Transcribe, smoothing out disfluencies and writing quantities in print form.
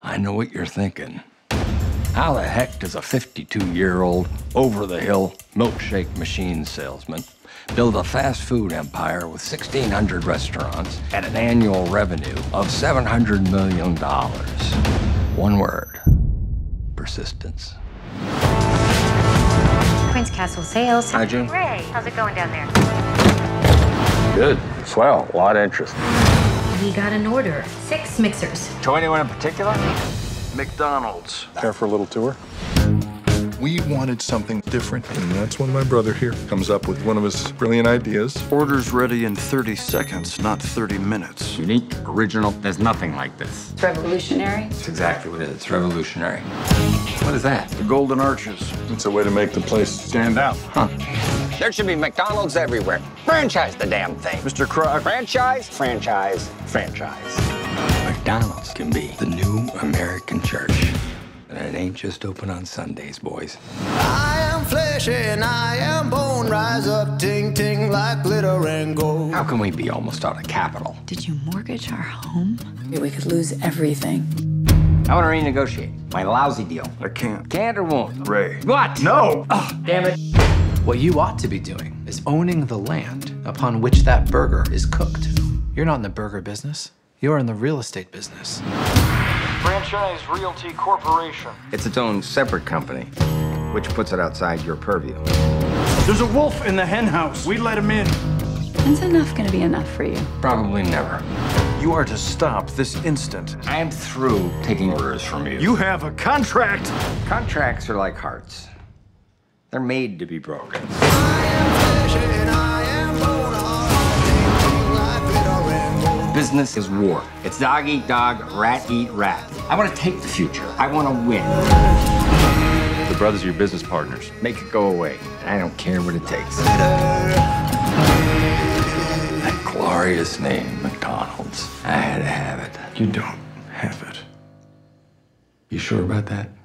I know what you're thinking. How the heck does a 52-year-old, over-the-hill milkshake machine salesman build a fast food empire with 1,600 restaurants at an annual revenue of $700 million? One word: persistence. Prince Castle Sales. Hi, June. Ray, how's it going down there? Good. Swell. A lot of interest. We got an order. 6 mixers. To anyone in particular? McDonald's. Care for a little tour? We wanted something different, and that's when my brother here comes up with one of his brilliant ideas. Orders ready in 30 seconds, not 30 minutes. Unique, original. There's nothing like this. It's revolutionary. It's exactly what it is. It's revolutionary. What is that? The Golden Arches. It's a way to make the place stand out. Huh. There should be McDonald's everywhere. Franchise the damn thing. Mr. Krog. Franchise, franchise, franchise. McDonald's can be the new American church. And it ain't just open on Sundays, boys. I am flesh and I am bone. Rise up, ting ting like glitter and gold. How can we be almost out of capital? Did you mortgage our home? We could lose everything. I want to renegotiate my lousy deal. I can't. Can't or won't? Ray. What? No! Oh, damn it. What you ought to be doing is owning the land upon which that burger is cooked. You're not in the burger business. You're in the real estate business. Franchise Realty Corporation. It's its own separate company, which puts it outside your purview. There's a wolf in the hen house. We let him in. When's enough gonna be enough for you? Probably never. You are to stop this instant. I am through taking orders from you. You have a contract! Contracts are like hearts. They're made to be broken. I am flesh and I am bone. Ting ting like glitter and gold. Business is war. It's dog eat dog, rat eat rat. I want to take the future. I want to win. The brothers are your business partners. Make it go away. I don't care what it takes. That glorious name, McDonald's. I had to have it. You don't have it. You sure about that?